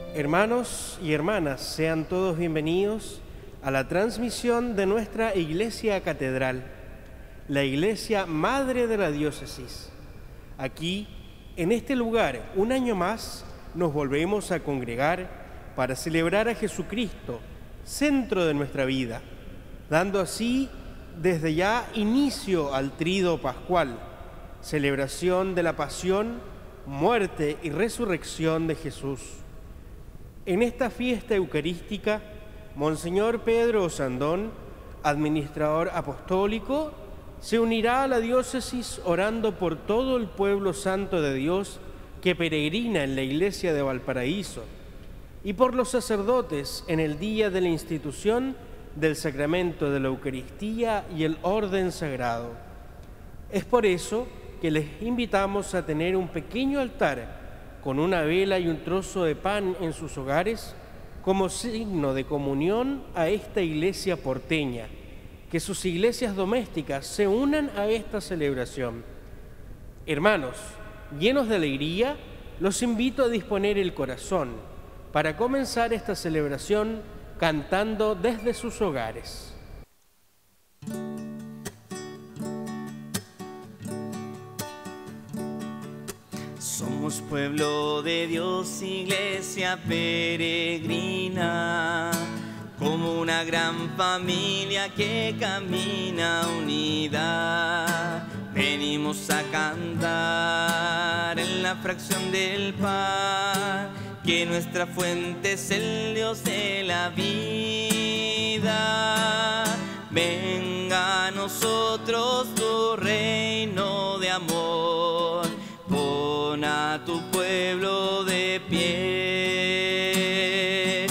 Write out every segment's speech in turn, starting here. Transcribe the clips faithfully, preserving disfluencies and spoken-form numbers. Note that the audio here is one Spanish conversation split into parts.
Hermanos y hermanas, sean todos bienvenidos a la transmisión de nuestra Iglesia Catedral, la Iglesia Madre de la Diócesis. Aquí, en este lugar, un año más, nos volvemos a congregar para celebrar a Jesucristo, centro de nuestra vida, dando así desde ya inicio al Tríodo Pascual, celebración de la pasión, muerte y resurrección de Jesús. En esta fiesta eucarística, Monseñor Pedro Osandón, administrador apostólico, se unirá a la diócesis orando por todo el pueblo santo de Dios que peregrina en la iglesia de Valparaíso y por los sacerdotes en el día de la institución del sacramento de la Eucaristía y el orden sagrado. Es por eso que les invitamos a tener un pequeño altar con una vela y un trozo de pan en sus hogares como signo de comunión a esta iglesia porteña, que sus iglesias domésticas se unan a esta celebración. Hermanos, llenos de alegría, los invito a disponer el corazón para comenzar esta celebración cantando desde sus hogares. Somos pueblo de Dios, iglesia peregrina, como una gran familia que camina unida. Venimos a cantar en la fracción del pan, que nuestra fuente es el Dios de la vida. Venga a nosotros tu reino de amor, pon a tu pueblo de pie.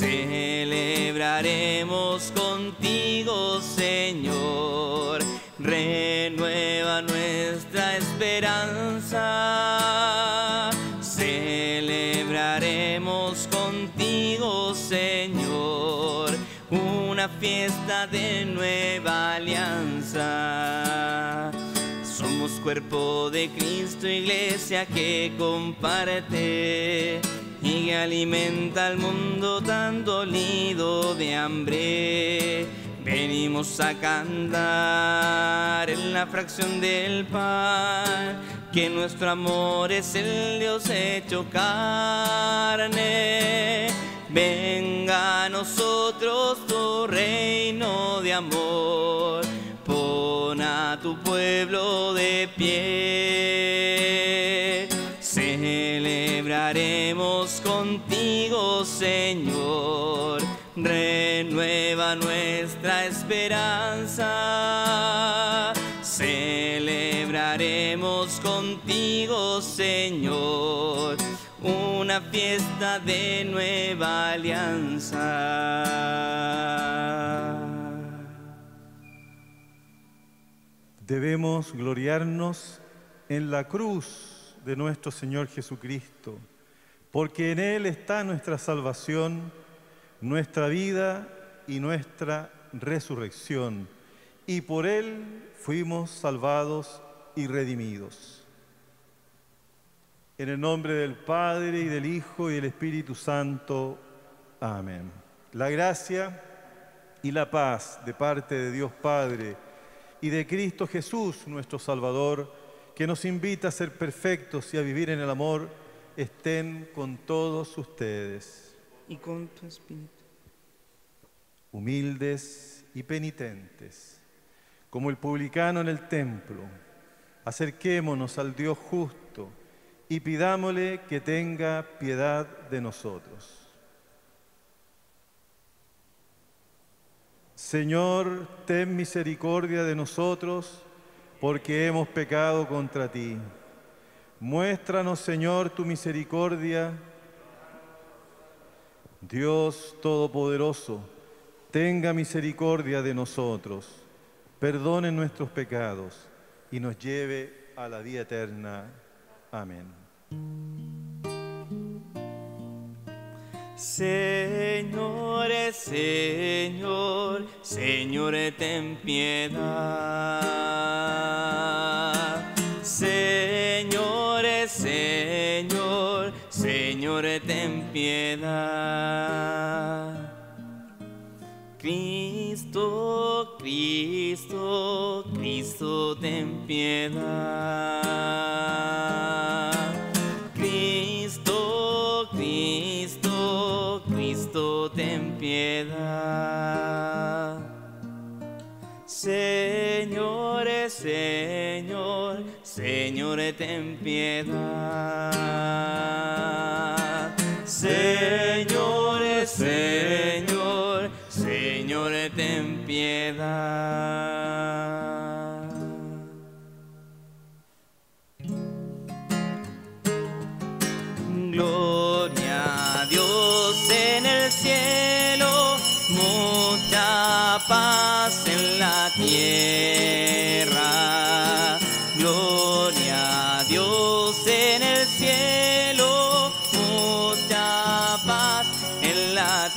Celebraremos contigo, Señor, renueva nuestra esperanza. Celebraremos contigo, Señor, una fiesta de nueva alianza. Somos cuerpo de Cristo, iglesia que comparte y que alimenta al mundo tan dolido de hambre. Venimos a cantar en la fracción del pan, que nuestro amor es el Dios hecho carne. Venga a nosotros tu reino de amor, pon a tu pueblo de pie. Celebraremos contigo, Señor, renueva nuestra esperanza. Celebraremos contigo, Señor, una fiesta de nueva alianza. Debemos gloriarnos en la cruz de nuestro Señor Jesucristo, porque en Él está nuestra salvación, nuestra vida y nuestra resurrección, y por Él fuimos salvados y redimidos. En el nombre del Padre, y del Hijo, y del Espíritu Santo. Amén. La gracia y la paz de parte de Dios Padre y de Cristo Jesús, nuestro Salvador, que nos invita a ser perfectos y a vivir en el amor, estén con todos ustedes. Y con tu espíritu. Humildes y penitentes, como el publicano en el templo, acerquémonos al Dios justo y pidámosle que tenga piedad de nosotros. Señor, ten misericordia de nosotros, porque hemos pecado contra ti. Muéstranos, Señor, tu misericordia. Dios Todopoderoso, tenga misericordia de nosotros, perdone nuestros pecados y nos lleve a la vida eterna. Amén. Señor, Señor, Señor, ten piedad. Señor, Señor, Señor, Señor, ten piedad. Cristo, Cristo, Cristo, ten piedad. Cristo, Cristo, Cristo, ten piedad. Señor, Señor, Señor, ten piedad. Señor, Señor, Señor, ten piedad. Gloria a Dios en el cielo, mucha paz en la tierra. Gloria a Dios en el cielo, mucha paz en la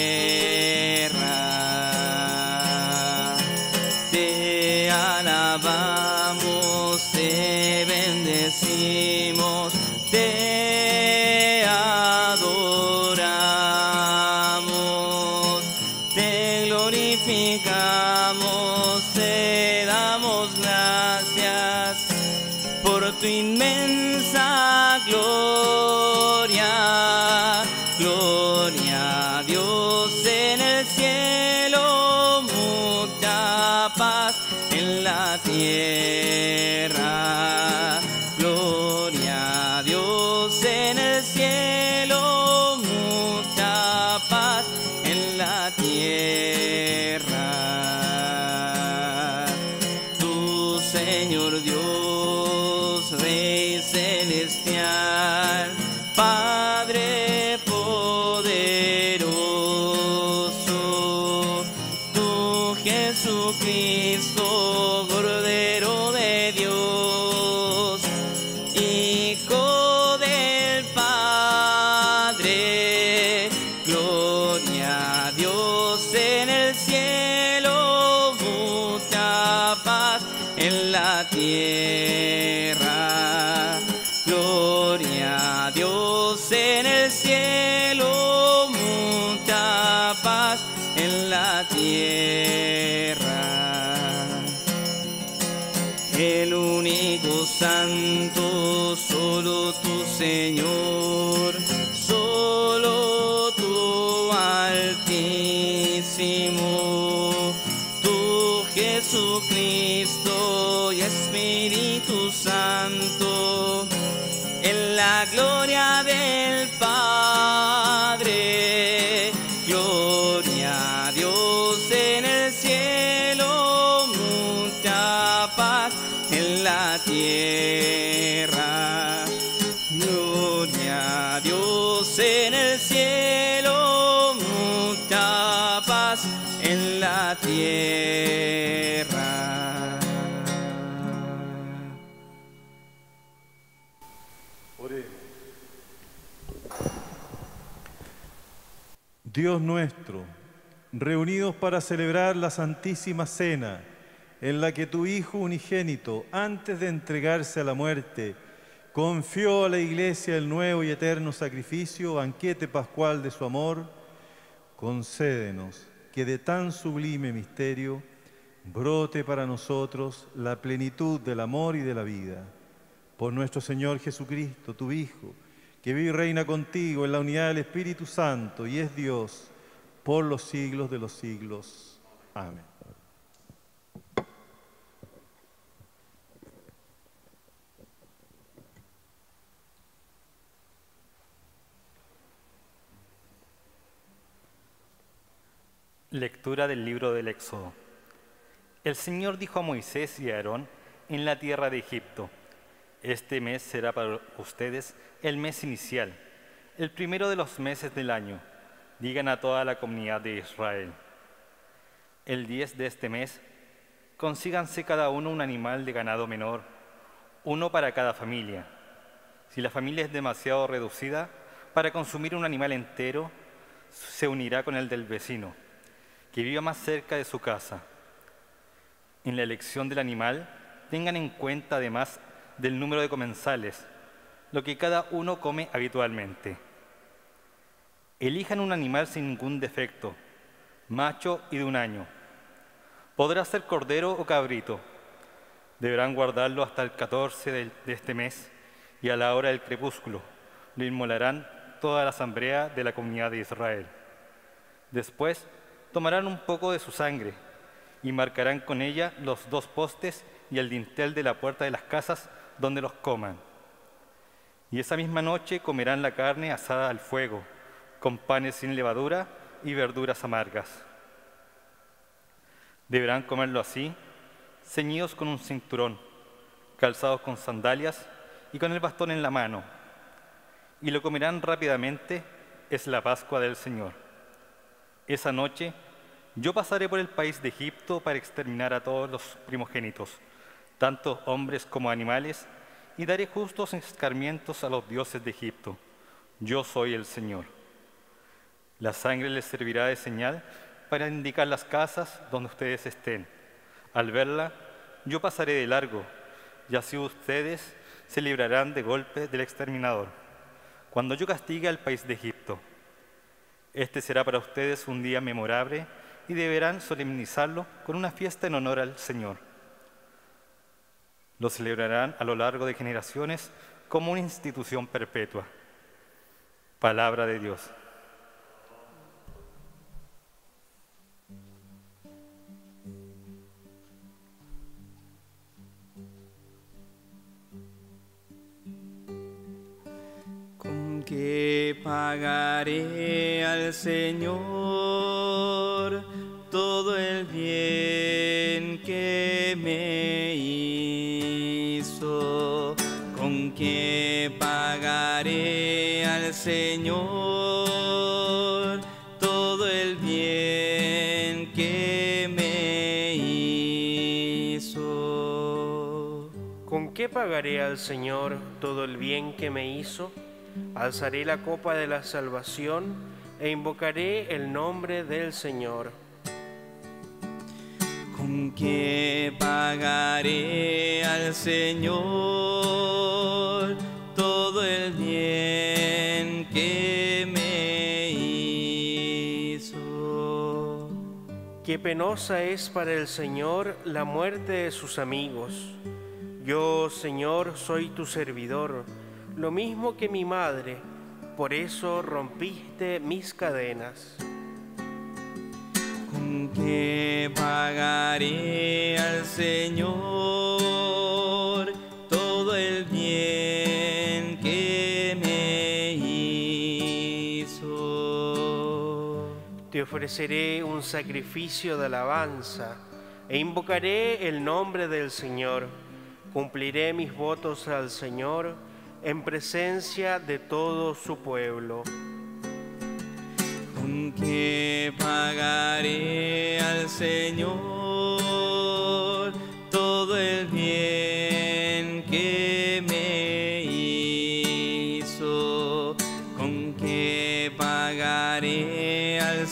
tierra. Te alabamos, te bendecimos, te adoramos, te glorificamos, te damos gracias por tu inmensa gloria. Gloria a Dios en el cielo, mucha paz en la tierra. Gloria a Dios en el cielo, mucha paz en la tierra. Tu Señor Dios, Rey celestial, Padre poderoso, tu Jesucristo, Cordero de Dios, Hijo del Padre. Gloria a Dios en el cielo, mucha paz en la tierra. Gloria a Dios en el cielo, mucha paz en la tierra. El único santo, solo tu Señor, solo tu Altísimo, tu Jesucristo y Espíritu Santo, en la gloria del Padre. Gloria a Dios en el cielo, mucha paz en la tierra. Gloria a Dios en el cielo, mucha paz en la tierra. Dios nuestro, reunidos para celebrar la Santísima Cena, en la que tu Hijo unigénito, antes de entregarse a la muerte, confió a la Iglesia el nuevo y eterno sacrificio, banquete pascual de su amor, concédenos que de tan sublime misterio brote para nosotros la plenitud del amor y de la vida. Por nuestro Señor Jesucristo, tu Hijo, que vive y reina contigo en la unidad del Espíritu Santo y es Dios por los siglos de los siglos. Amén. Lectura del libro del Éxodo. El Señor dijo a Moisés y a Aarón en la tierra de Egipto: este mes será para ustedes el mes inicial, el primero de los meses del año. Digan a toda la comunidad de Israel: el diez de este mes, consíganse cada uno un animal de ganado menor, uno para cada familia. Si la familia es demasiado reducida para consumir un animal entero, se unirá con el del vecino, que viva más cerca de su casa. En la elección del animal, tengan en cuenta además del número de comensales, lo que cada uno come habitualmente. Elijan un animal sin ningún defecto, macho y de un año. Podrá ser cordero o cabrito. Deberán guardarlo hasta el catorce de este mes y a la hora del crepúsculo. Lo inmolarán toda la asamblea de la comunidad de Israel. Después tomarán un poco de su sangre y marcarán con ella los dos postes y el dintel de la puerta de las casas donde los coman. Y esa misma noche comerán la carne asada al fuego, con panes sin levadura y verduras amargas. Deberán comerlo así, ceñidos con un cinturón, calzados con sandalias y con el bastón en la mano. Y lo comerán rápidamente, es la Pascua del Señor. Esa noche yo pasaré por el país de Egipto para exterminar a todos los primogénitos, tanto hombres como animales, y daré justos escarmientos a los dioses de Egipto. Yo soy el Señor. La sangre les servirá de señal para indicar las casas donde ustedes estén. Al verla, yo pasaré de largo, y así ustedes se librarán de golpe del exterminador, cuando yo castigue al país de Egipto. Este será para ustedes un día memorable y deberán solemnizarlo con una fiesta en honor al Señor. Lo celebrarán a lo largo de generaciones como una institución perpetua. Palabra de Dios. ¿Con qué pagaré al Señor todo el bien que me hizo? ¿Con qué pagaré al Señor todo el bien que me hizo? ¿Con qué pagaré al Señor todo el bien que me hizo? Alzaré la copa de la salvación e invocaré el nombre del Señor. ¿Con qué pagaré al Señor todo el bien que me hizo? Qué penosa es para el Señor la muerte de sus amigos. Yo, Señor, soy tu servidor, lo mismo que mi madre, por eso rompiste mis cadenas. ¿Con qué pagaré al Señor todo el bien que me hizo? Te ofreceré un sacrificio de alabanza e invocaré el nombre del Señor. Cumpliré mis votos al Señor en presencia de todo su pueblo. ¿Con qué pagaré al Señor todo el bien que me hizo? ¿Con qué pagaré al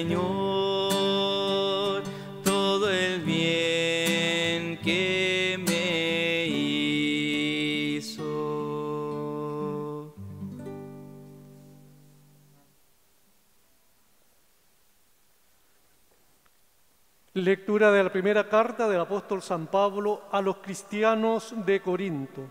Señor todo el bien que me hizo? Lectura de la primera carta del apóstol San Pablo a los cristianos de Corinto.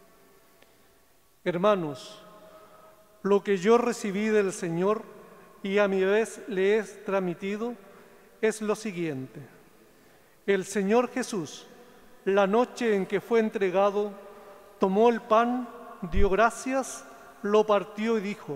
Hermanos, lo que yo recibí del Señor y a mi vez le he transmitido es lo siguiente. El Señor Jesús, la noche en que fue entregado, tomó el pan, dio gracias, lo partió y dijo: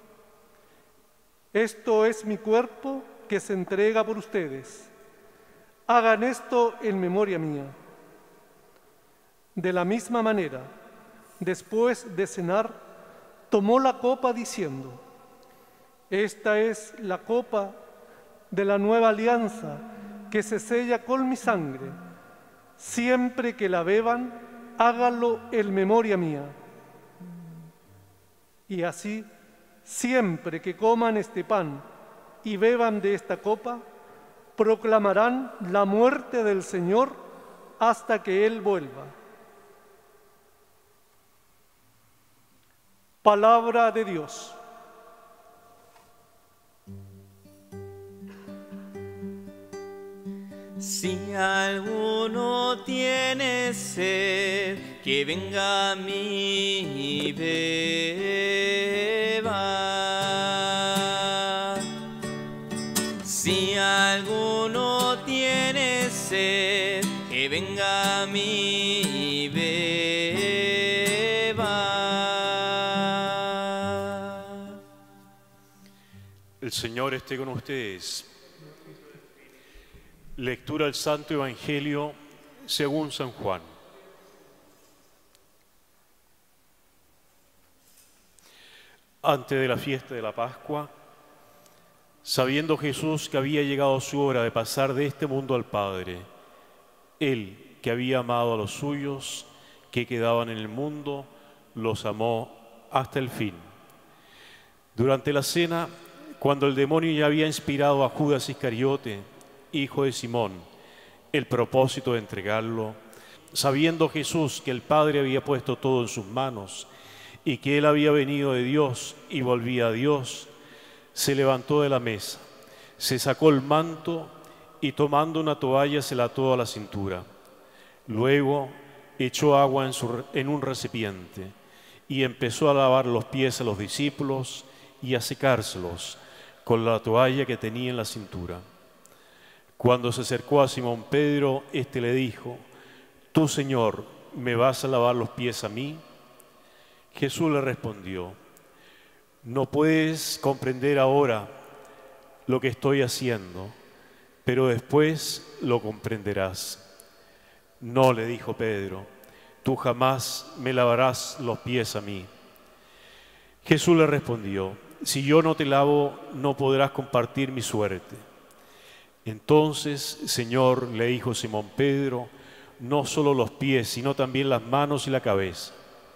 esto es mi cuerpo que se entrega por ustedes. Hagan esto en memoria mía. De la misma manera, después de cenar, tomó la copa diciendo: esta es la copa de la nueva alianza que se sella con mi sangre. Siempre que la beban, háganlo en memoria mía. Y así, siempre que coman este pan y beban de esta copa, proclamarán la muerte del Señor hasta que Él vuelva. Palabra de Dios. Si alguno tiene sed, que venga a mí y beba. Si alguno tiene sed, que venga a mí y beba. El Señor esté con ustedes. Lectura del Santo Evangelio según San Juan. Antes de la fiesta de la Pascua, sabiendo Jesús que había llegado su hora de pasar de este mundo al Padre, Él, que había amado a los suyos que quedaban en el mundo, los amó hasta el fin. Durante la cena, cuando el demonio ya había inspirado a Judas Iscariote, hijo de Simón, el propósito de entregarlo, sabiendo Jesús que el Padre había puesto todo en sus manos y que Él había venido de Dios y volvía a Dios, se levantó de la mesa, se sacó el manto y tomando una toalla se la ató a la cintura. Luego echó agua en, su, en un recipiente y empezó a lavar los pies a los discípulos y a secárselos con la toalla que tenía en la cintura. Cuando se acercó a Simón Pedro, éste le dijo: «Tú, Señor, ¿me vas a lavar los pies a mí?». Jesús le respondió: «No puedes comprender ahora lo que estoy haciendo, pero después lo comprenderás». «No», le dijo Pedro, «tú jamás me lavarás los pies a mí». Jesús le respondió: «Si yo no te lavo, no podrás compartir mi suerte». Entonces, Señor, le dijo Simón Pedro, no solo los pies, sino también las manos y la cabeza.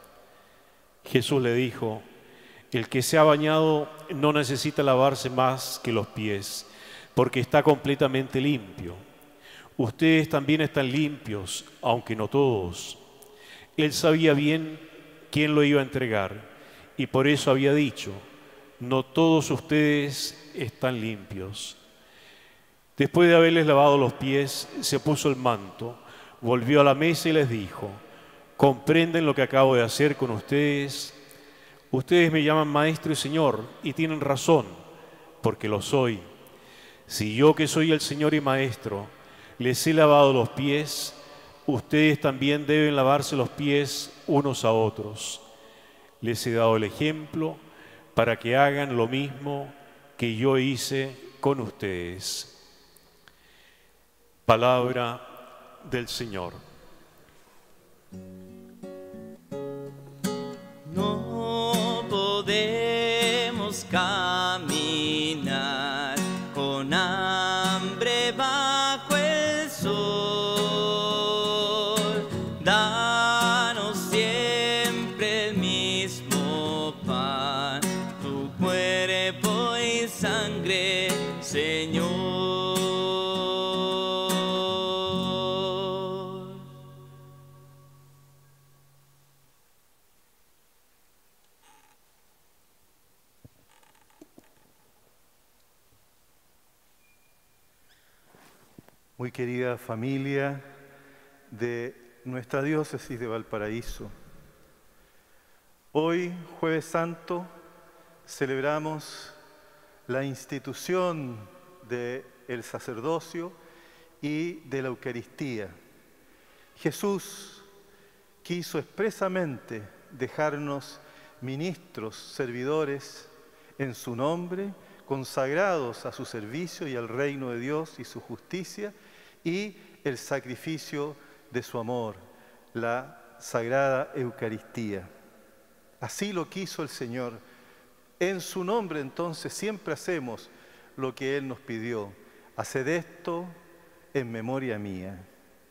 Jesús le dijo: el que se ha bañado no necesita lavarse más que los pies, porque está completamente limpio. Ustedes también están limpios, aunque no todos. Él sabía bien quién lo iba a entregar, y por eso había dicho: no todos ustedes están limpios. Después de haberles lavado los pies, se puso el manto, volvió a la mesa y les dijo: ¿comprenden lo que acabo de hacer con ustedes? Ustedes me llaman Maestro y Señor, y tienen razón, porque lo soy. Si yo, que soy el Señor y Maestro, les he lavado los pies, ustedes también deben lavarse los pies unos a otros. Les he dado el ejemplo para que hagan lo mismo que yo hice con ustedes. Palabra del Señor. No podemos caminar con hambre bajo el sol. Danos siempre el mismo pan, tu cuerpo y sangre, Señor. Muy querida familia de nuestra diócesis de Valparaíso, hoy, Jueves Santo, celebramos la institución del sacerdocio y de la Eucaristía. Jesús quiso expresamente dejarnos ministros, servidores en su nombre, consagrados a su servicio y al reino de Dios y su justicia, y el sacrificio de su amor, la Sagrada Eucaristía. Así lo quiso el Señor. En su nombre, entonces, siempre hacemos lo que Él nos pidió. Haced esto en memoria mía.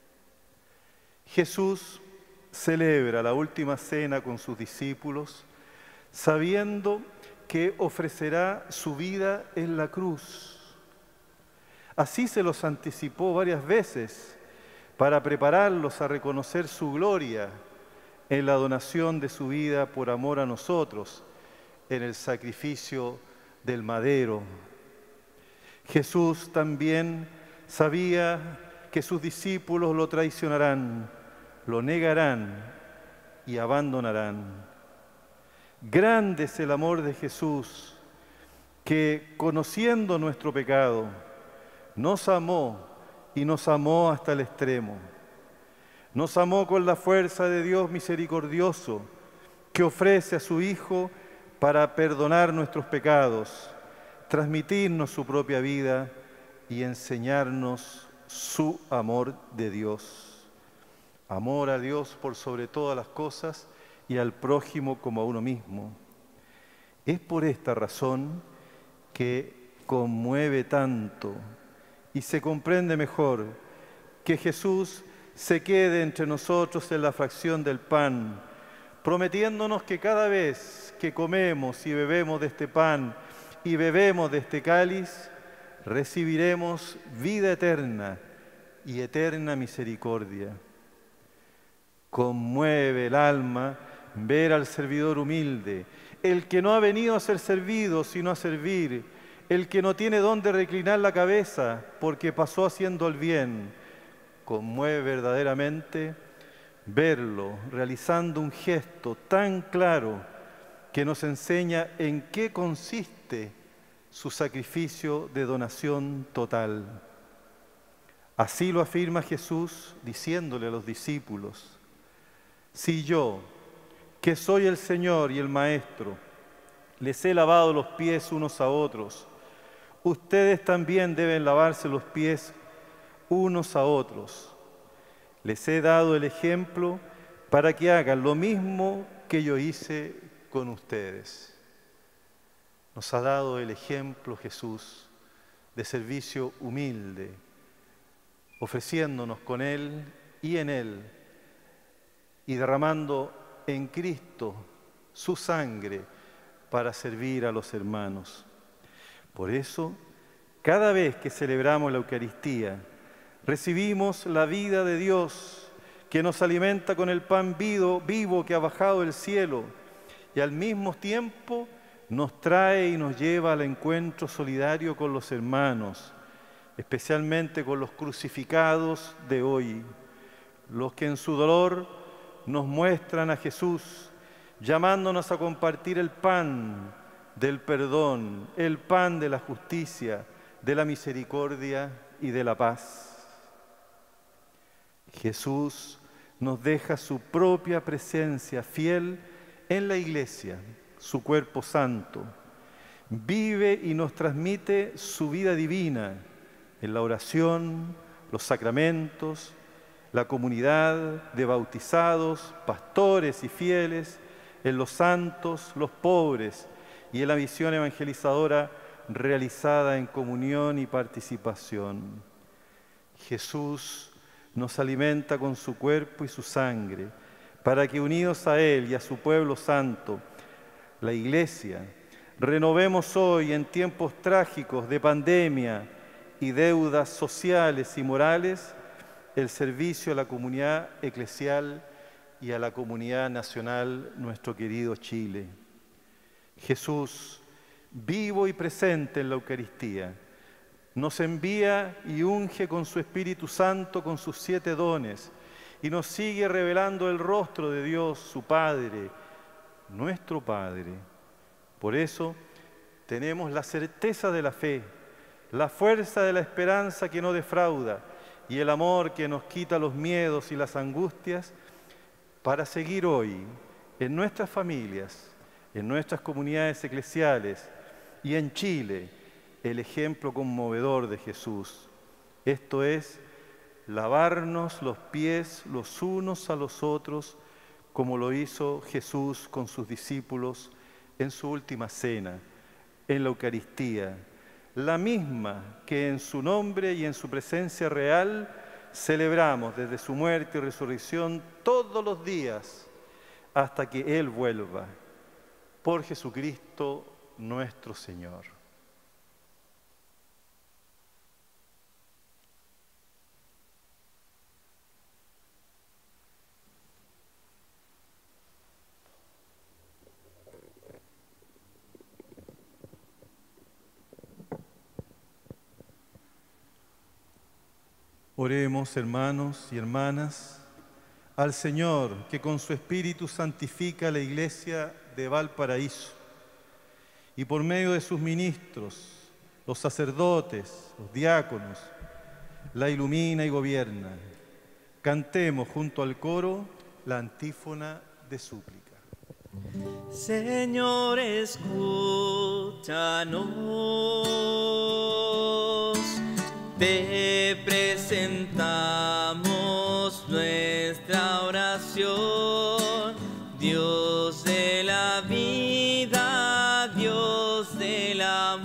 Jesús celebra la última cena con sus discípulos, sabiendo que ofrecerá su vida en la cruz. Así se los anticipó varias veces para prepararlos a reconocer su gloria en la donación de su vida por amor a nosotros, en el sacrificio del madero. Jesús también sabía que sus discípulos lo traicionarán, lo negarán y abandonarán. Grande es el amor de Jesús, que, conociendo nuestro pecado, nos amó y nos amó hasta el extremo. Nos amó con la fuerza de Dios misericordioso, que ofrece a su Hijo para perdonar nuestros pecados, transmitirnos su propia vida y enseñarnos su amor de Dios. Amor a Dios por sobre todas las cosas y al prójimo como a uno mismo. Es por esta razón que conmueve tanto y se comprende mejor que Jesús se quede entre nosotros en la fracción del pan, prometiéndonos que cada vez que comemos y bebemos de este pan y bebemos de este cáliz, recibiremos vida eterna y eterna misericordia. Conmueve el alma ver al servidor humilde, el que no ha venido a ser servido, sino a servir, el que no tiene dónde reclinar la cabeza porque pasó haciendo el bien. Conmueve verdaderamente verlo realizando un gesto tan claro que nos enseña en qué consiste su sacrificio de donación total. Así lo afirma Jesús diciéndole a los discípulos: si yo, que soy el Señor y el Maestro, les he lavado los pies unos a otros, ustedes también deben lavarse los pies unos a otros. Les he dado el ejemplo para que hagan lo mismo que yo hice con ustedes. Nos ha dado el ejemplo Jesús de servicio humilde, ofreciéndonos con Él y en Él, y derramando en Cristo su sangre para servir a los hermanos. Por eso, cada vez que celebramos la Eucaristía, recibimos la vida de Dios que nos alimenta con el pan vivo, vivo que ha bajado del cielo y al mismo tiempo nos trae y nos lleva al encuentro solidario con los hermanos, especialmente con los crucificados de hoy, los que en su dolor nos muestran a Jesús, llamándonos a compartir el pan del perdón, el pan de la justicia, de la misericordia y de la paz. Jesús nos deja su propia presencia fiel en la Iglesia, su cuerpo santo. Vive y nos transmite su vida divina en la oración, los sacramentos, la comunidad de bautizados, pastores y fieles, en los santos, los pobres y en la misión evangelizadora realizada en comunión y participación. Jesús nos alimenta con su cuerpo y su sangre, para que unidos a Él y a su pueblo santo, la Iglesia, renovemos hoy en tiempos trágicos de pandemia y deudas sociales y morales, el servicio a la comunidad eclesial y a la comunidad nacional, nuestro querido Chile. Jesús, vivo y presente en la Eucaristía, nos envía y unge con su Espíritu Santo, con sus siete dones, y nos sigue revelando el rostro de Dios, su Padre, nuestro Padre. Por eso tenemos la certeza de la fe, la fuerza de la esperanza que no defrauda y el amor que nos quita los miedos y las angustias para seguir hoy en nuestras familias, en nuestras comunidades eclesiales y en Chile el ejemplo conmovedor de Jesús. Esto es, lavarnos los pies los unos a los otros, como lo hizo Jesús con sus discípulos en su última cena, en la Eucaristía, la misma que en su nombre y en su presencia real celebramos desde su muerte y resurrección todos los días hasta que Él vuelva. Por Jesucristo nuestro Señor. Oremos, hermanos y hermanas, al Señor que con su Espíritu santifica la Iglesia de Valparaíso y por medio de sus ministros, los sacerdotes, los diáconos, la ilumina y gobierna. Cantemos junto al coro la antífona de súplica. Señor, escúchanos, te presentamos nuestra oración, Dios de la vida, Dios del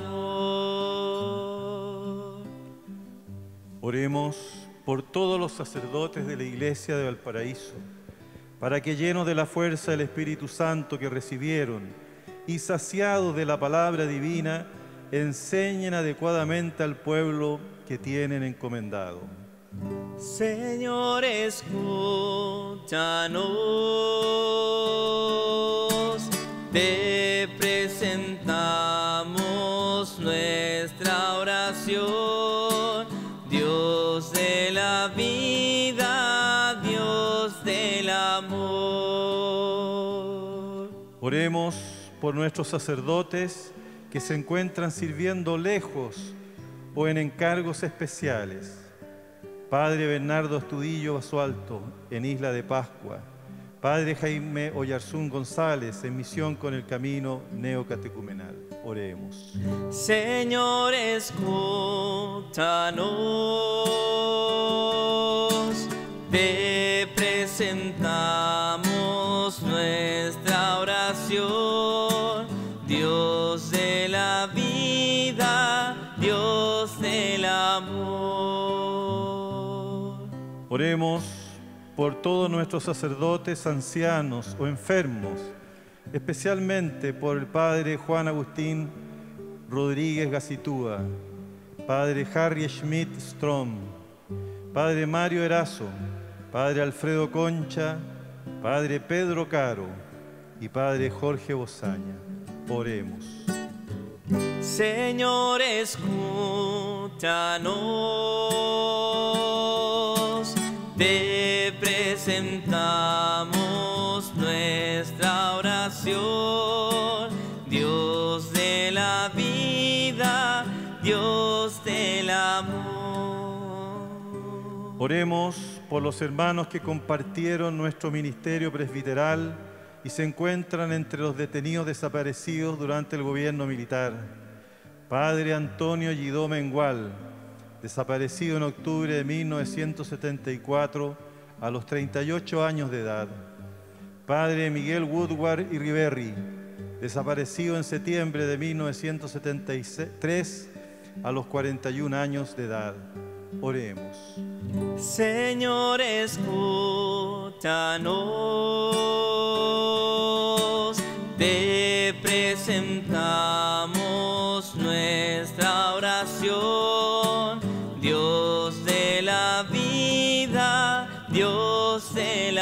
amor. Oremos por todos los sacerdotes de la Iglesia de Valparaíso, para que llenos de la fuerza del Espíritu Santo que recibieron y saciados de la palabra divina, enseñen adecuadamente al pueblo que tienen encomendado. Señor, escúchanos, te presentamos nuestra oración, Dios de la vida, Dios del amor. Oremos por nuestros sacerdotes que se encuentran sirviendo lejos o en encargos especiales. Padre Bernardo Astudillo Basualto, en Isla de Pascua. Padre Jaime Oyarzún González, en Misión con el Camino Neocatecumenal. Oremos. Señor, escúchanos, te presentamos nuestra oración, Dios de la vida, Dios del amor. Oremos por todos nuestros sacerdotes ancianos o enfermos, especialmente por el Padre Juan Agustín Rodríguez Gacitúa, Padre Harry Schmidt Strom, Padre Mario Erazo, Padre Alfredo Concha, Padre Pedro Caro y Padre Jorge Bozaña. Oremos. Señor, escúchanos, te presentamos nuestra oración, Dios de la vida, Dios del amor. Oremos por los hermanos que compartieron nuestro ministerio presbiteral y se encuentran entre los detenidos desaparecidos durante el gobierno militar. Padre Antonio Guidó Mengual, desaparecido en octubre de mil novecientos setenta y cuatro a los treinta y ocho años de edad. Padre Miguel Woodward Iriberri, desaparecido en septiembre de mil novecientos setenta y tres a los cuarenta y un años de edad. Oremos. Señor, escúchanos, te presentamos nuestra oración, Dios de la vida, Dios del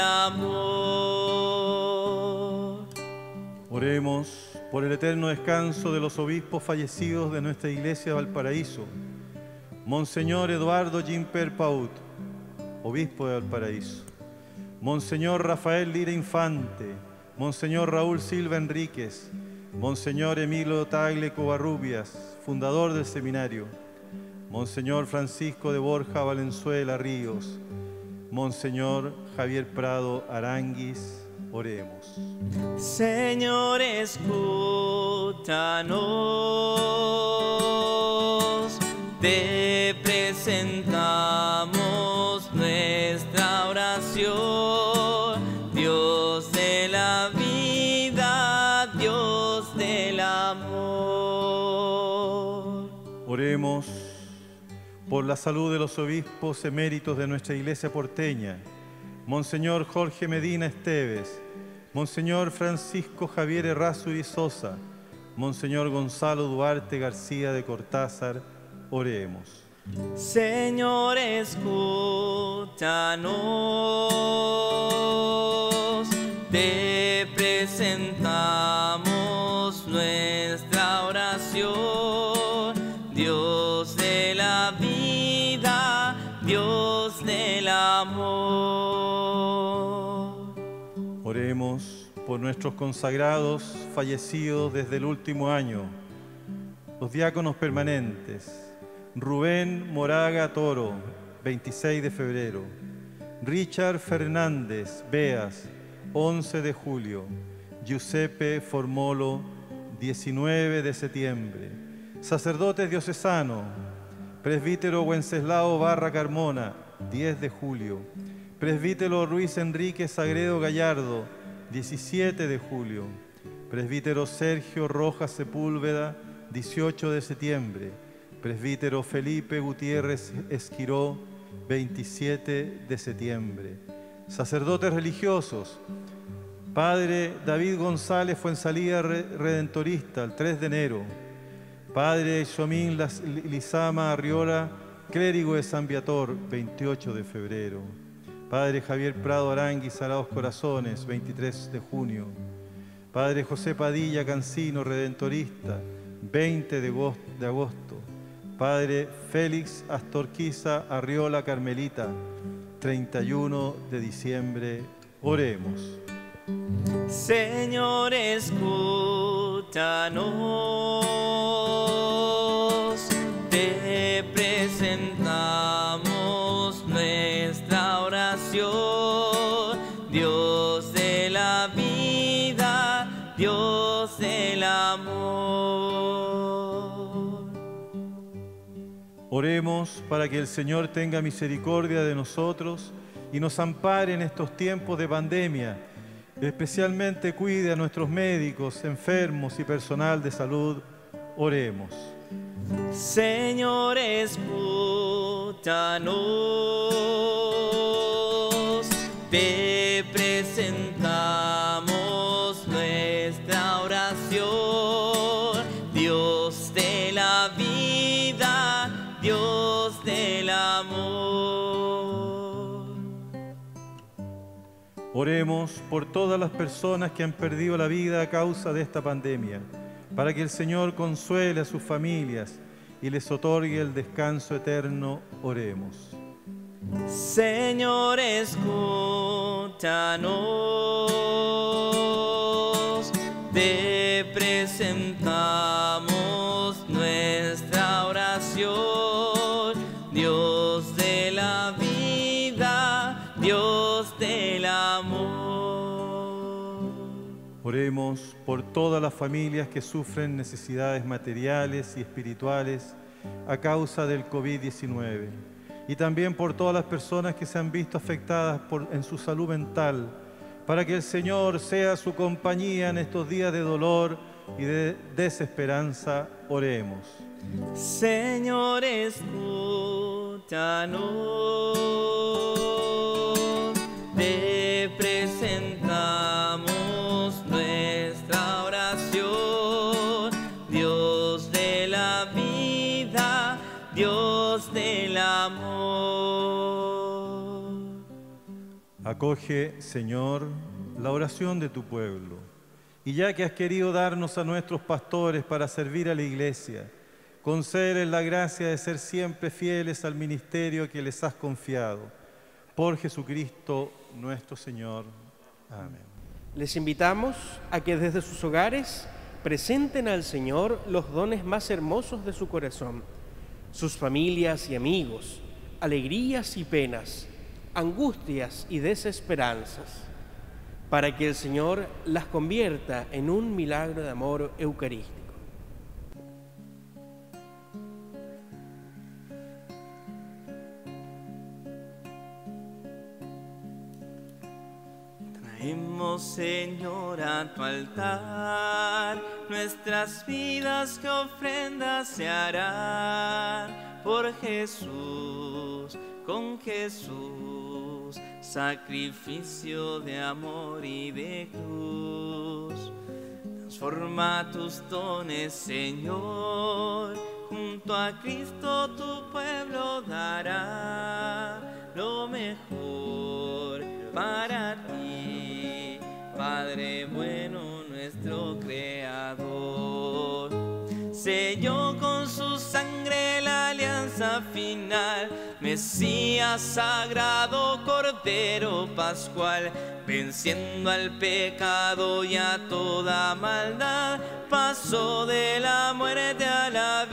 amor. Oremos por el eterno descanso de los obispos fallecidos de nuestra Iglesia de Valparaíso. Monseñor Eduardo Gimper Paut, obispo de Valparaíso. Monseñor Rafael Lira Infante, Monseñor Raúl Silva Enríquez, Monseñor Emilio Tagle Covarrubias, fundador del seminario. Monseñor Francisco de Borja Valenzuela Ríos, Monseñor Javier Prado Aranguis. Oremos. Señor, escúchanos, te presentamos nuestra oración, Dios de la vida, Dios del amor. Oremos por la salud de los obispos eméritos de nuestra Iglesia porteña, Monseñor Jorge Medina Esteves, Monseñor Francisco Javier Errázuriz Sosa, Monseñor Gonzalo Duarte García de Cortázar. Oremos. Señor, escúchanos, te presentamos nuestra oración, Dios de la vida, Dios Oremos por nuestros consagrados fallecidos desde el último año, los diáconos permanentes, Rubén Moraga Toro, veintiséis de febrero, Richard Fernández Beas, once de julio, Giuseppe Formolo, diecinueve de septiembre, sacerdotes diocesanos, presbítero Wenceslao Barra Carmona, diez de julio, presbítero Ruiz Enrique Sagredo Gallardo, diecisiete de julio, presbítero Sergio Rojas Sepúlveda, dieciocho de septiembre, presbítero Felipe Gutiérrez Esquiró, veintisiete de septiembre, sacerdotes religiosos, Padre David González Fuensalida Redentorista, el tres de enero, Padre Xomín Lizama Arriola, clérigo de San Viator, veintiocho de febrero, Padre Javier Prado Arangui Sagrados Corazones, veintitrés de junio, Padre José Padilla Cancino Redentorista, veinte de agosto, Padre Félix Astorquiza Arriola Carmelita, treinta y uno de diciembre. Oremos. Señor, escúchanos, te presentamos nuestra oración, Dios de la vida, Dios del amor. Oremos para que el Señor tenga misericordia de nosotros y nos ampare en estos tiempos de pandemia. Especialmente cuide a nuestros médicos, enfermos y personal de salud. Oremos. Señor, escúchanos, te presentamos nuestra oración, Dios de la vida, Dios del amor. Oremos por todas las personas que han perdido la vida a causa de esta pandemia, para que el Señor consuele a sus familias y les otorgue el descanso eterno. Oremos. Señor, escúchanos, te presentamos nuestra oración, Dios de la vida, Dios del amor. Oremos por todas las familias que sufren necesidades materiales y espirituales a causa del COVID diecinueve y también por todas las personas que se han visto afectadas por, en su salud mental, para que el Señor sea su compañía en estos días de dolor y de desesperanza. Oremos. Señor, escúchanos, te presentamos nuestra oración, Dios de la vida, Dios del amor. Acoge, Señor, la oración de tu pueblo, y ya que has querido darnos a nuestros pastores para servir a la Iglesia, concédeles la gracia de ser siempre fieles al ministerio que les has confiado. Por Jesucristo nuestro Señor. Amén. Les invitamos a que desde sus hogares presenten al Señor los dones más hermosos de su corazón, sus familias y amigos, alegrías y penas, angustias y desesperanzas, para que el Señor las convierta en un milagro de amor eucarístico. Traemos, Señor, a tu altar nuestras vidas, que ofrendas se harán por Jesús, con Jesús, sacrificio de amor y de cruz. Transforma tus dones, Señor, junto a Cristo tu pueblo dará lo mejor para ti, Padre bueno, nuestro Creador. Selló con su sangre la alianza final, Mesías sagrado, Cordero Pascual, venciendo al pecado y a toda maldad, pasó de la muerte a la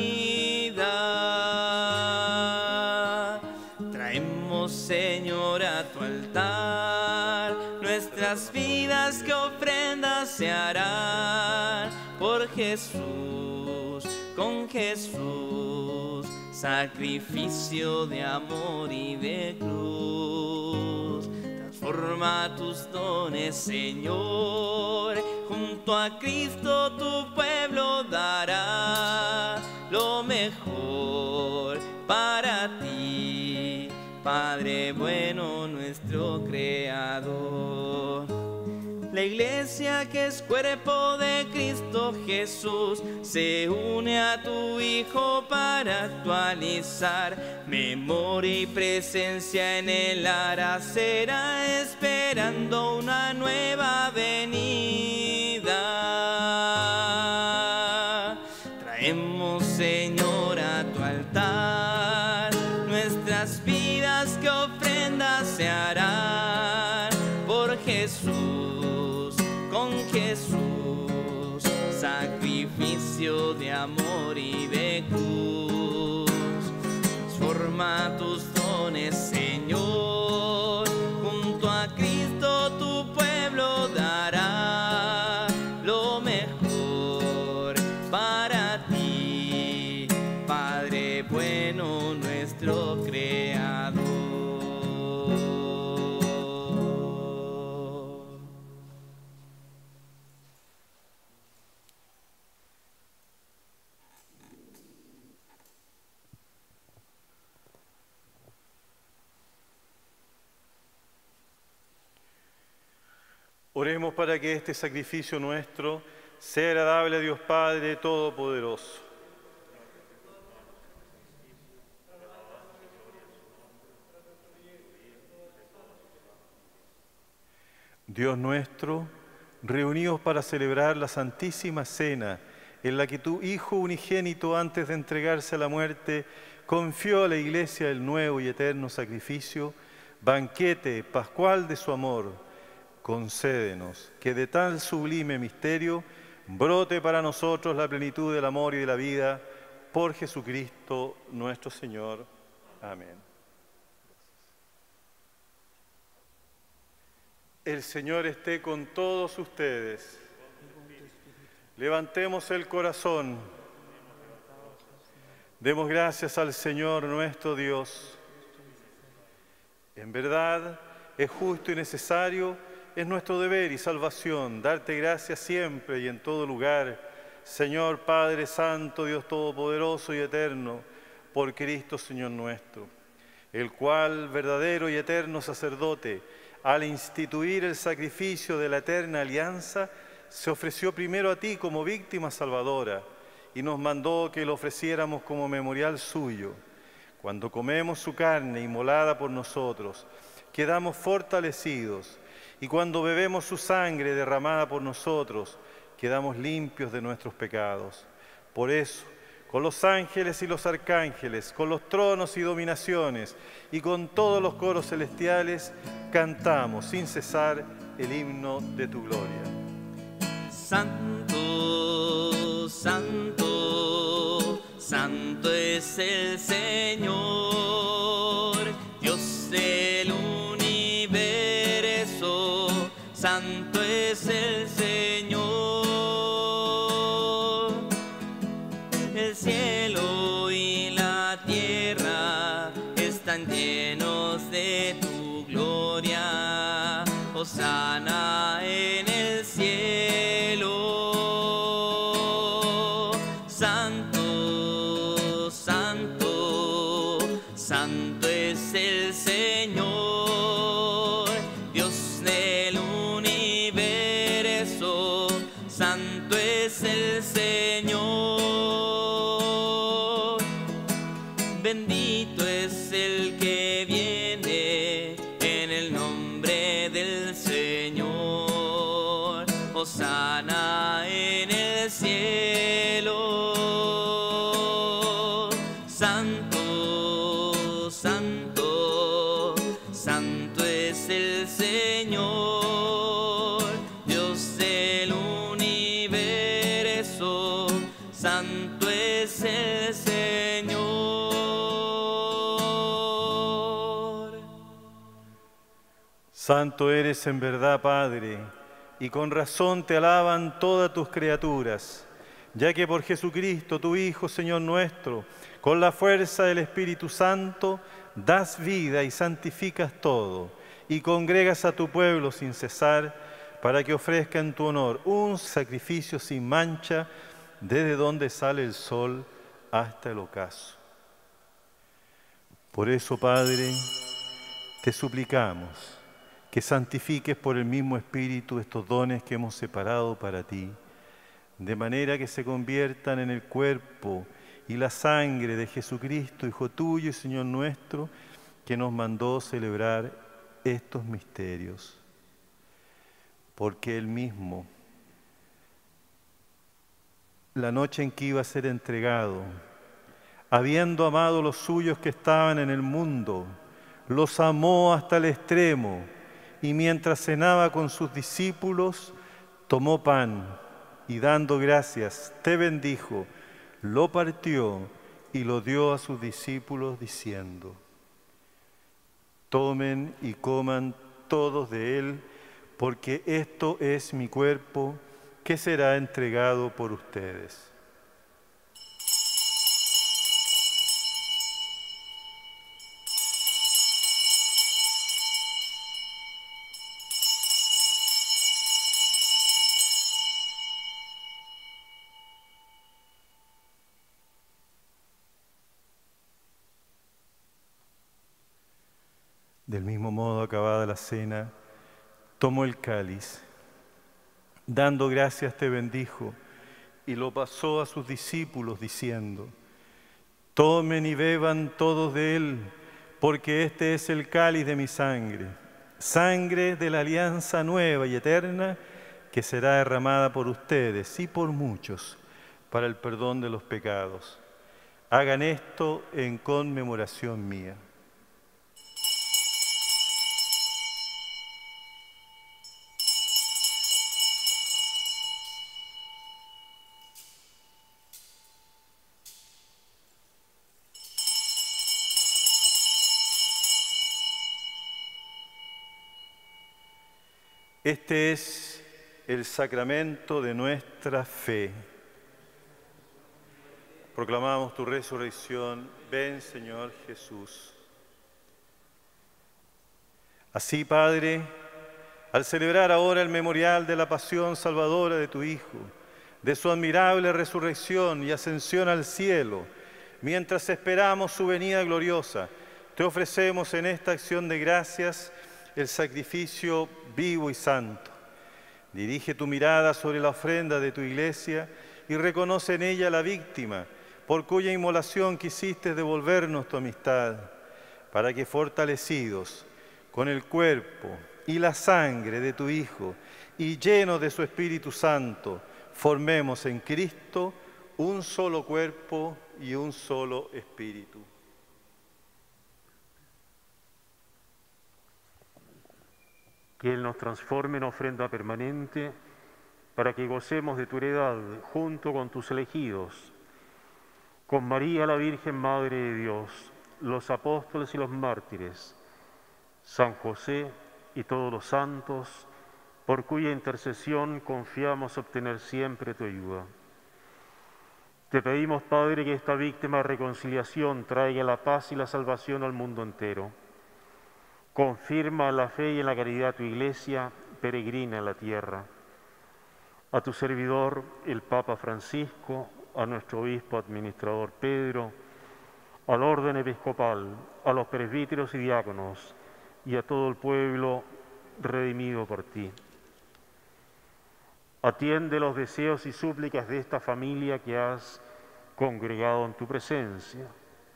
vida. Traemos, Señor, a tu altar nuestras vidas, que ofrendas se harán por Jesús, con Jesús, sacrificio de amor y de cruz. Transforma tus dones, Señor, junto a Cristo tu pueblo dará lo mejor para ti, Padre bueno, nuestro Creador. La iglesia, que es cuerpo de Cristo Jesús, se une a tu Hijo para actualizar memoria y presencia en el ara será, esperando una nueva venida. Traemos, Señor, a tu altar nuestras vidas, que ofrendas se harán por Jesús, con Jesús, sacrificio de amor y de cruz. Transforma tus dones, Señor, junto a Cristo tu pueblo dará lo mejor para ti, Padre bueno, nuestro Creador. Oremos para que este sacrificio nuestro sea agradable a Dios Padre Todopoderoso. Dios nuestro, reunidos para celebrar la Santísima Cena, en la que tu Hijo unigénito, antes de entregarse a la muerte, confió a la Iglesia el nuevo y eterno sacrificio, banquete pascual de su amor, concédenos que de tal sublime misterio brote para nosotros la plenitud del amor y de la vida, por Jesucristo nuestro Señor. Amén. El Señor esté con todos ustedes. Levantemos el corazón. Demos gracias al Señor nuestro Dios. En verdad, es justo y necesario, es nuestro deber y salvación darte gracias siempre y en todo lugar, Señor Padre Santo, Dios Todopoderoso y Eterno, por Cristo Señor nuestro, el cual, verdadero y eterno sacerdote, al instituir el sacrificio de la eterna alianza, se ofreció primero a ti como víctima salvadora y nos mandó que lo ofreciéramos como memorial suyo. Cuando comemos su carne inmolada por nosotros, quedamos fortalecidos, y cuando bebemos su sangre derramada por nosotros, quedamos limpios de nuestros pecados. Por eso, con los ángeles y los arcángeles, con los tronos y dominaciones, y con todos los coros celestiales, cantamos sin cesar el himno de tu gloria. Santo, santo, santo es el Señor, Dios del universo, santo es el Señor. El cielo y la tierra están llenos de tu gloria, hosana en el cielo. Santo, santo, santo es el Señor, Dios del universo, santo es el Señor. Bendito es el que viene en el nombre del Señor, hosana en el cielo. Santo, santo, Santo eres en verdad, Padre, y con razón te alaban todas tus criaturas, ya que por Jesucristo, tu Hijo, Señor nuestro, con la fuerza del Espíritu Santo, das vida y santificas todo, y congregas a tu pueblo sin cesar, para que ofrezca en tu honor un sacrificio sin mancha, desde donde sale el sol hasta el ocaso. Por eso, Padre, te suplicamos que santifiques por el mismo Espíritu estos dones que hemos separado para ti, de manera que se conviertan en el cuerpo y la sangre de Jesucristo, Hijo tuyo y Señor nuestro, que nos mandó celebrar estos misterios. Porque Él mismo, la noche en que iba a ser entregado, habiendo amado a los suyos que estaban en el mundo, los amó hasta el extremo, y mientras cenaba con sus discípulos, tomó pan y dando gracias, te bendijo, lo partió y lo dio a sus discípulos diciendo: tomen y coman todos de él, porque esto es mi cuerpo que será entregado por ustedes. Del mismo modo, acabada la cena, tomó el cáliz, dando gracias te bendijo, y lo pasó a sus discípulos diciendo: tomen y beban todos de él, porque este es el cáliz de mi sangre, sangre de la alianza nueva y eterna, que será derramada por ustedes y por muchos para el perdón de los pecados. Hagan esto en conmemoración mía. Este es el sacramento de nuestra fe. Proclamamos tu resurrección. Ven, Señor Jesús. Así, Padre, al celebrar ahora el memorial de la pasión salvadora de tu Hijo, de su admirable resurrección y ascensión al cielo, mientras esperamos su venida gloriosa, te ofrecemos en esta acción de gracias el sacrificio vivo y santo. Dirige tu mirada sobre la ofrenda de tu iglesia y reconoce en ella la víctima por cuya inmolación quisiste devolvernos tu amistad, para que fortalecidos con el cuerpo y la sangre de tu Hijo y llenos de su Espíritu Santo, formemos en Cristo un solo cuerpo y un solo espíritu. Que Él nos transforme en ofrenda permanente para que gocemos de tu heredad junto con tus elegidos, con María la Virgen Madre de Dios, los apóstoles y los mártires, San José y todos los santos, por cuya intercesión confiamos obtener siempre tu ayuda. Te pedimos, Padre, que esta víctima de reconciliación traiga la paz y la salvación al mundo entero. Confirma la fe y en la caridad tu Iglesia peregrina en la tierra. A tu servidor, el Papa Francisco, a nuestro obispo administrador Pedro, al orden episcopal, a los presbíteros y diáconos, y a todo el pueblo redimido por ti. Atiende los deseos y súplicas de esta familia que has congregado en tu presencia.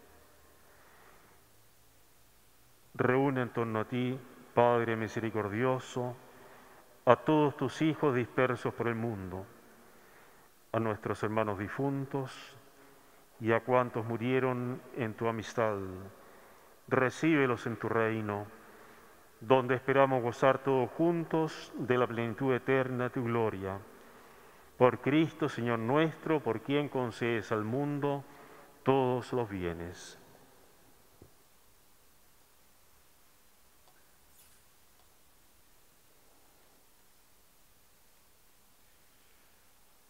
Reúne en torno a ti, Padre misericordioso, a todos tus hijos dispersos por el mundo, a nuestros hermanos difuntos y a cuantos murieron en tu amistad. Recíbelos en tu reino, donde esperamos gozar todos juntos de la plenitud eterna de tu gloria. Por Cristo, Señor nuestro, por quien concedes al mundo todos los bienes.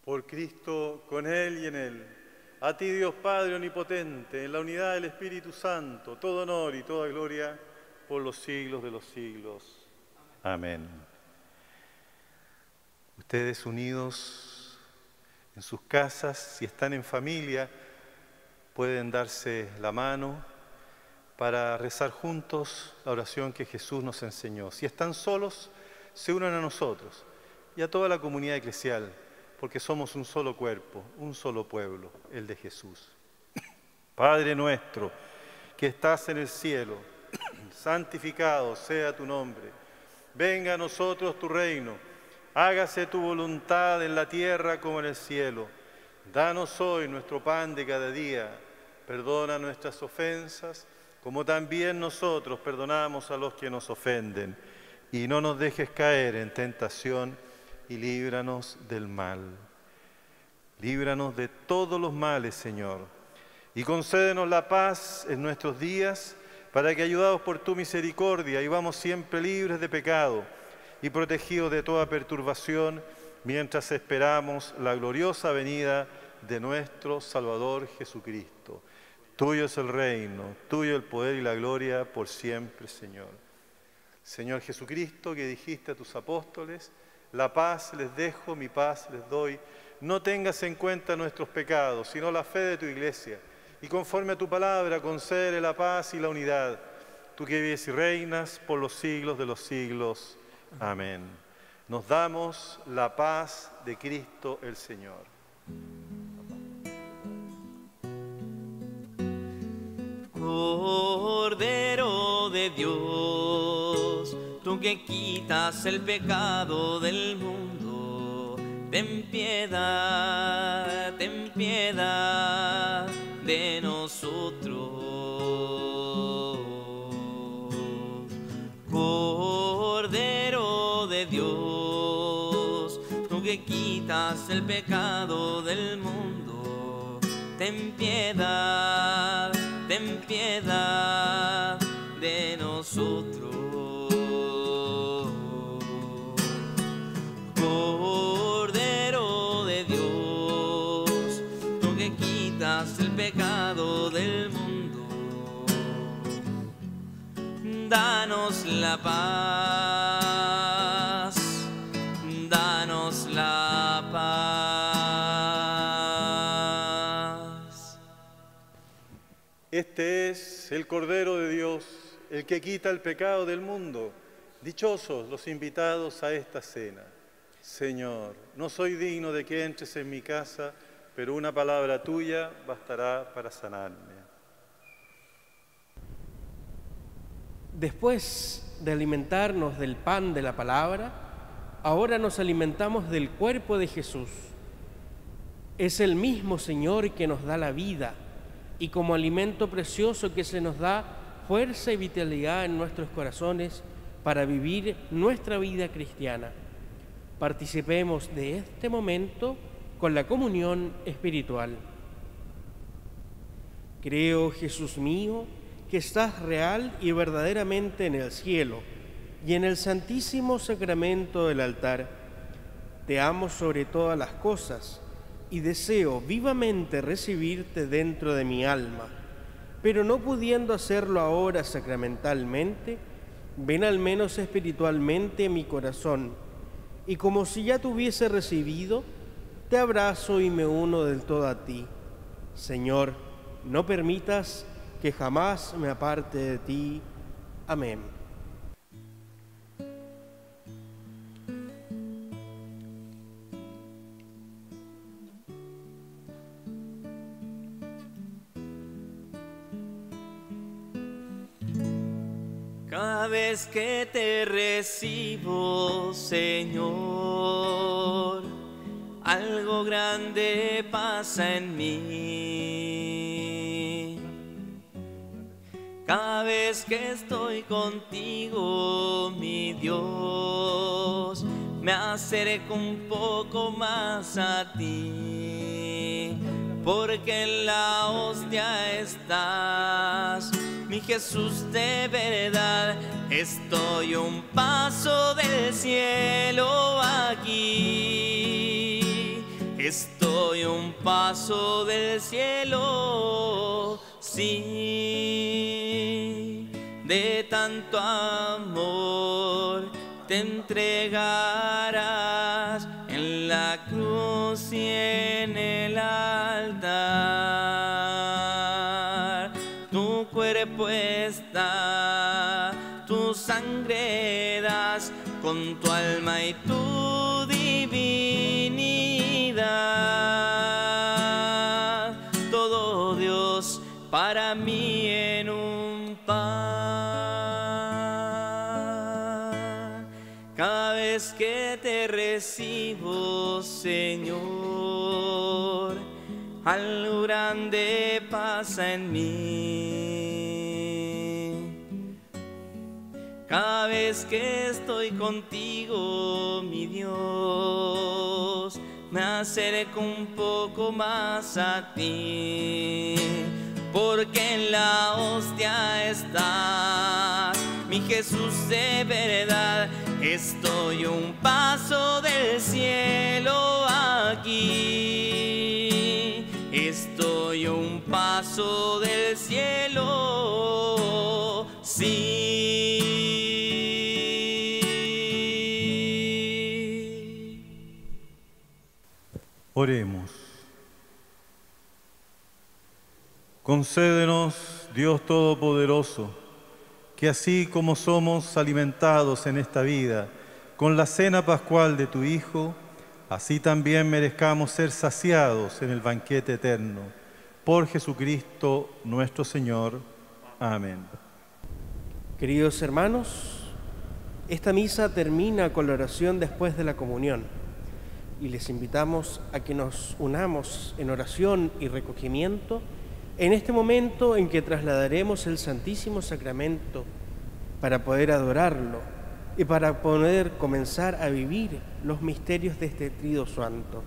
Por Cristo, con Él y en Él. A ti, Dios Padre Omnipotente, en la unidad del Espíritu Santo, todo honor y toda gloria por los siglos de los siglos. Amén. Ustedes unidos en sus casas, si están en familia, pueden darse la mano para rezar juntos la oración que Jesús nos enseñó. Si están solos, se unan a nosotros y a toda la comunidad eclesial, porque somos un solo cuerpo, un solo pueblo, el de Jesús. Padre nuestro, que estás en el cielo, santificado sea tu nombre. Venga a nosotros tu reino, hágase tu voluntad en la tierra como en el cielo. Danos hoy nuestro pan de cada día, perdona nuestras ofensas, como también nosotros perdonamos a los que nos ofenden. Y no nos dejes caer en tentación, y líbranos del mal. Líbranos de todos los males, Señor, y concédenos la paz en nuestros días, para que, ayudados por tu misericordia, vivamos siempre libres de pecado y protegidos de toda perturbación, mientras esperamos la gloriosa venida de nuestro Salvador Jesucristo. Tuyo es el reino, tuyo el poder y la gloria por siempre, Señor. Señor Jesucristo, que dijiste a tus apóstoles: la paz les dejo, mi paz les doy. No tengas en cuenta nuestros pecados, sino la fe de tu Iglesia. Y conforme a tu palabra, concédele la paz y la unidad. Tú que vives y reinas por los siglos de los siglos. Amén. Nos damos la paz de Cristo el Señor. Cordero de Dios, tú que quitas el pecado del mundo, ten piedad, ten piedad de nosotros. Cordero de Dios, tú que quitas el pecado del mundo, ten piedad, ten piedad de nosotros. Cordero de Dios, tú que quitas el pecado del mundo, danos la paz, danos la paz. Este es el Cordero de Dios, el que quita el pecado del mundo. Dichosos los invitados a esta cena. Señor, no soy digno de que entres en mi casa, pero una palabra tuya bastará para sanarme. Después de alimentarnos del pan de la palabra, ahora nos alimentamos del cuerpo de Jesús. Es el mismo Señor que nos da la vida, y como alimento precioso que se nos da fuerza y vitalidad en nuestros corazones para vivir nuestra vida cristiana. Participemos de este momento con la comunión espiritual. Creo, Jesús mío, que estás real y verdaderamente en el cielo y en el santísimo sacramento del altar. Te amo sobre todas las cosas y deseo vivamente recibirte dentro de mi alma, pero no pudiendo hacerlo ahora sacramentalmente, ven al menos espiritualmente en mi corazón, y como si ya te hubiese recibido, te abrazo y me uno del todo a ti. Señor, no permitas que jamás me aparte de ti. Amén. Cada vez que te recibo, Señor, algo grande pasa en mí. Cada vez que estoy contigo, mi Dios, me acerco un poco más a ti, porque en la hostia estás, mi Jesús de verdad. Estoy un paso del cielo aquí, estoy un paso del cielo, sí, de tanto amor te entregarás en la cruz y en el altar. Tu cuerpo está, tu sangre das, con tu alma y tu divinidad. Todo Dios para mí en un pan. Cada vez que te recibo, Señor, algo grande pasa en mí. Cada vez que estoy contigo, mi Dios, me acerco un poco más a ti, porque en la hostia estás, mi Jesús de verdad. Estoy un paso del cielo aquí, estoy un paso del cielo, sí. Oremos. Concédenos, Dios Todopoderoso, que así como somos alimentados en esta vida con la cena pascual de tu Hijo, así también merezcamos ser saciados en el banquete eterno. Por Jesucristo nuestro Señor. Amén. Queridos hermanos, esta misa termina con la oración después de la comunión y les invitamos a que nos unamos en oración y recogimiento en este momento en que trasladaremos el Santísimo Sacramento para poder adorarlo y para poder comenzar a vivir los misterios de este Tríodo Santo.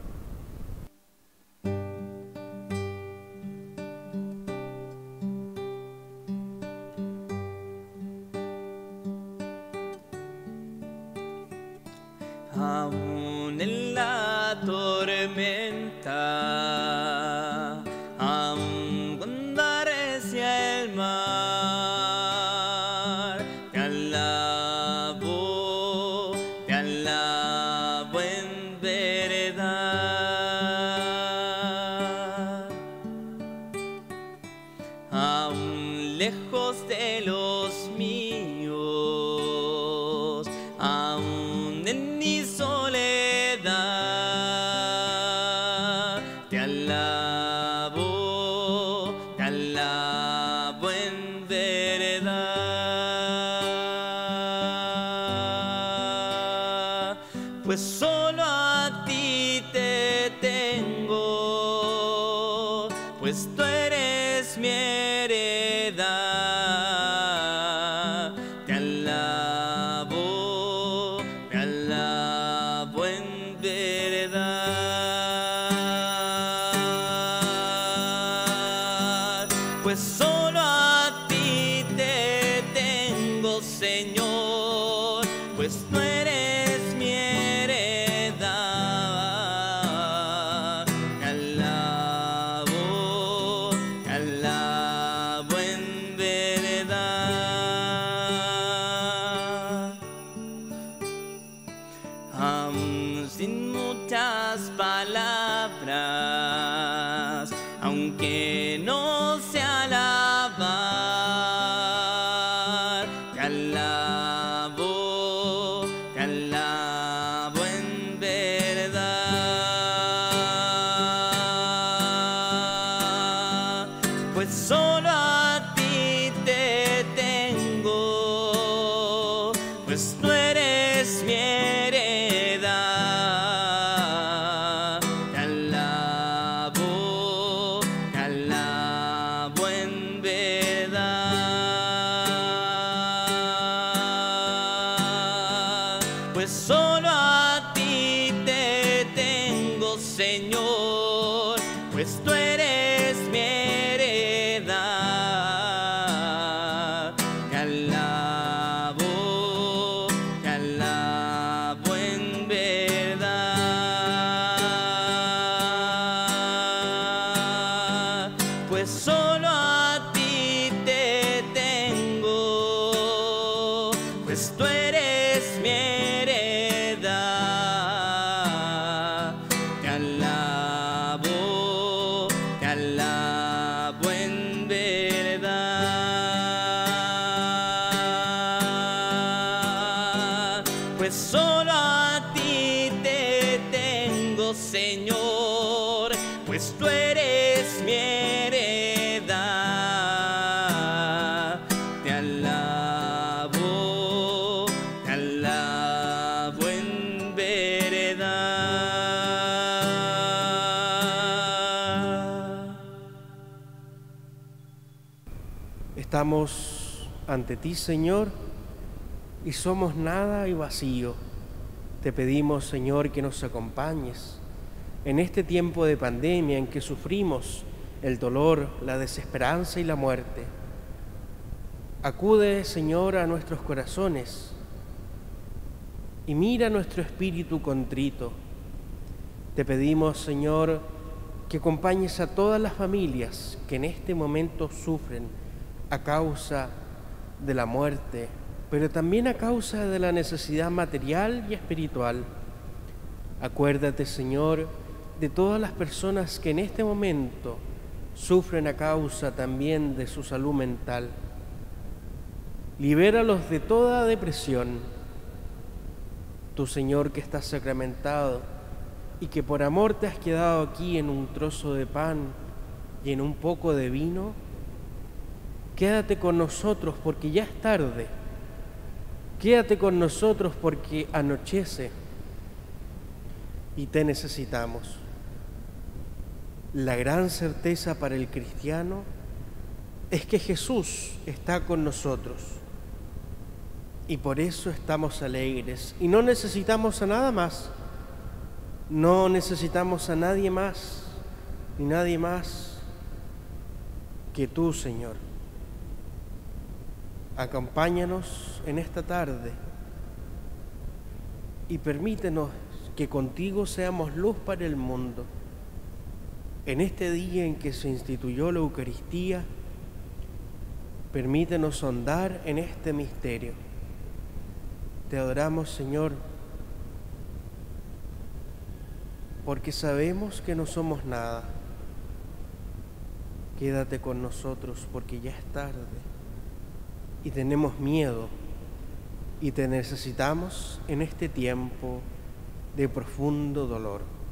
Aún en la tormenta, aún cuando arrecia el mar, te alabo, te alabo en verdad. Aún lejos de los míos, aún en mi soledad, te alabo, te alabo en verdad. Pues solo a ti te tengo, pues tú eres mi heredad. Te alabo, te alabo en verdad. Pues solo a ti te tengo, Señor, pues tú eres mi heredad. Te alabo, te alabo en verdad. Aún sin muchas palabras, aunque no sé alabar, te alabo, te alabo en verdad. Pues solo a ti te tengo, pues tú eres mi heredad. Te alabo, te alabo en verdad. Pues solo a ti te tengo, Señor, pues tú eres mi heredad. Te alabo, te alabo en verdad. Señor, pues tú eres mi heredad. Te alabo, te alabo en verdad. Estamos ante ti, Señor, y somos nada y vacío. Te pedimos, Señor, que nos acompañes en este tiempo de pandemia en que sufrimos el dolor, la desesperanza y la muerte. Acude, Señor, a nuestros corazones y mira nuestro espíritu contrito. Te pedimos, Señor, que acompañes a todas las familias que en este momento sufren a causa de la muerte, pero también a causa de la necesidad material y espiritual. Acuérdate, Señor, de todas las personas que en este momento sufren a causa también de su salud mental. Libéralos de toda depresión. Tu Señor, que estás sacramentado y que por amor te has quedado aquí en un trozo de pan y en un poco de vino, quédate con nosotros porque ya es tarde. Quédate con nosotros porque anochece y te necesitamos. La gran certeza para el cristiano es que Jesús está con nosotros y por eso estamos alegres y no necesitamos a nada más. No necesitamos a nadie más ni nadie más que tú, Señor. Acompáñanos en esta tarde y permítenos que contigo seamos luz para el mundo. En este día en que se instituyó la Eucaristía, permítenos ahondar en este misterio. Te adoramos, Señor, porque sabemos que no somos nada. Quédate con nosotros porque ya es tarde y tenemos miedo y te necesitamos en este tiempo de profundo dolor.